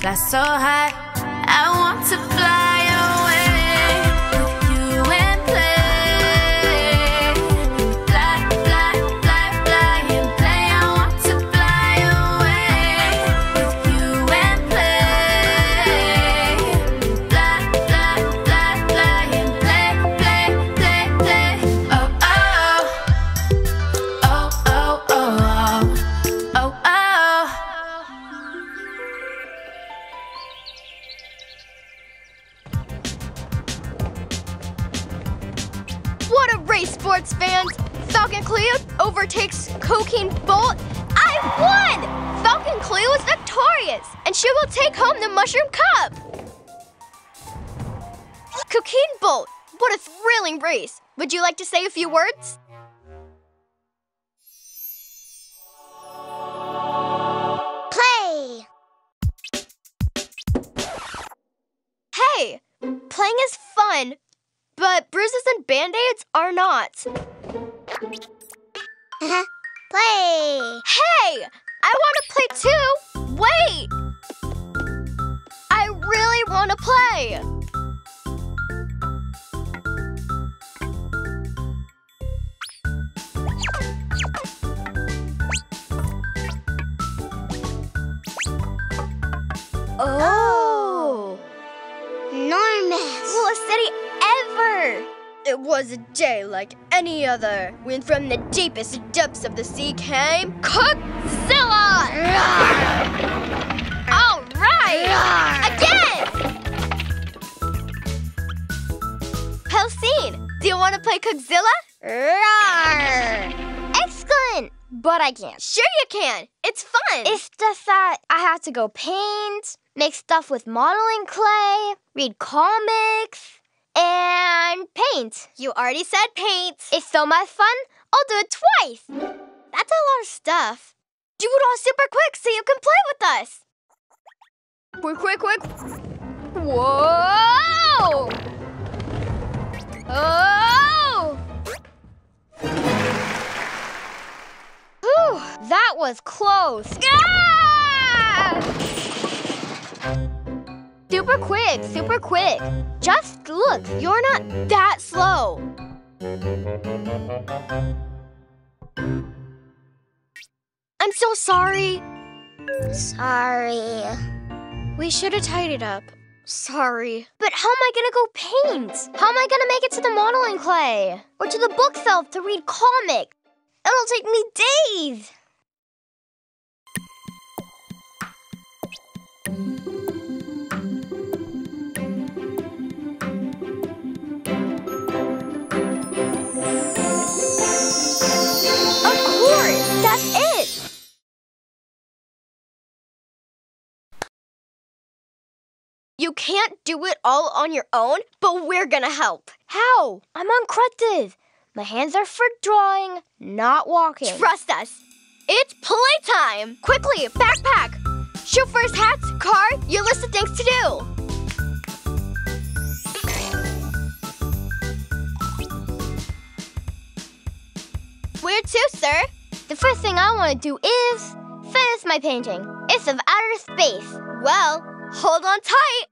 fly so high. I want to fly away with you and play. Fly, fly, fly, fly and play. I want to fly away with you and play. Fly, fly, fly, fly and play, play, play, play. Oh, oh, oh, oh, oh, oh, oh, oh. What a race, sports fans! Falcon Cleo overtakes Cuquin Bolt. I won! Falcon Cleo is victorious, and she will take home the Mushroom Cup. Cuquin Bolt, what a thrilling race. Would you like to say a few words? Play! Hey, playing is fun, but bruises and band-aids are not. Play! Hey, I want to play too. Wait! I really want to play. Oh! Enormous! Coolest city ever! It was a day like any other, when from the deepest depths of the sea came Cuquzilla! All right! Again! PELUSIN, do you want to play Cuquzilla? Excellent! But I can't. Sure you can. It's fun. It's just that I have to go paint, make stuff with modeling clay, read comics, and paint. You already said paint. It's so much fun, I'll do it twice. That's a lot of stuff. Do it all super quick so you can play with us. Quick, quick, quick. Whoa! Oh! Whew, that was close. Ah! Super quick, super quick. Just look, You're not that slow. I'm so sorry. Sorry. We should have tidied up. Sorry. But how am I gonna go paint? How am I gonna make it to the modeling clay? Or to the bookshelf to read comics? It'll take me days. Of course, that's it. You can't do it all on your own, but we're gonna help. How? I'm uncrusted. My hands are for drawing, not walking. Trust us. It's playtime. Quickly, backpack. Chauffeur's hats, car, your list of things to do. Where to, sir? The first thing I want to do is finish my painting. It's of outer space. Well, hold on tight.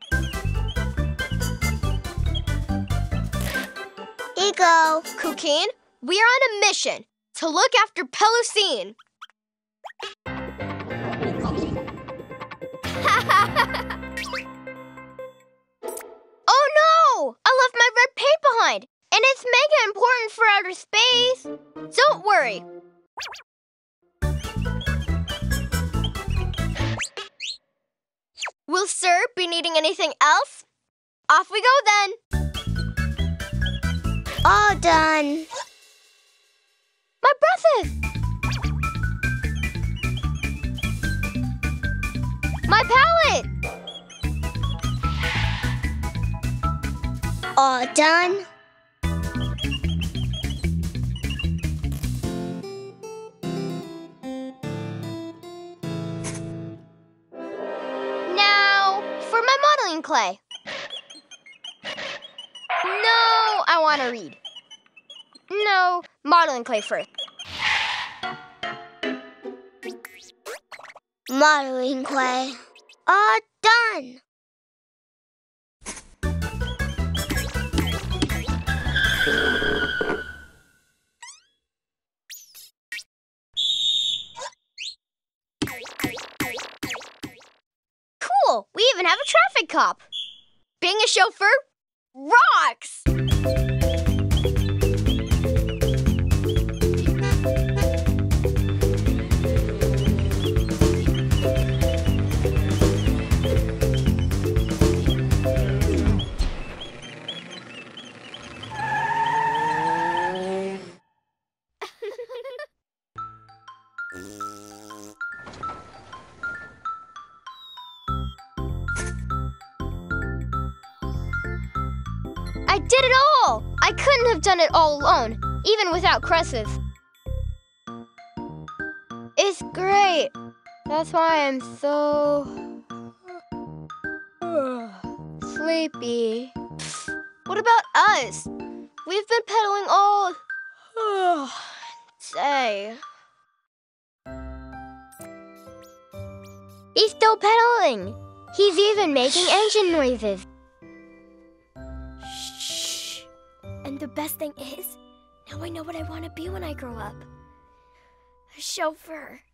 Here you go. Cuquin, we are on a mission to look after PELUSIN. Oh no! I left my red paint behind, and it's mega important for outer space. Don't worry. Will sir be needing anything else? Off we go then. All done. My brushes! My palette! All done. Now, for my modeling clay. No, I want to read. No, modeling clay first. Modeling clay. Done. Cool! We even have a traffic cop. Being a chauffeur rocks! I did it all! I couldn't have done it all alone, even without Cresses. It's great. That's why I'm so sleepy. What about us? We've been pedaling all day. He's still pedaling. He's even making engine noises. Shh. And the best thing is, now I know what I want to be when I grow up. A chauffeur.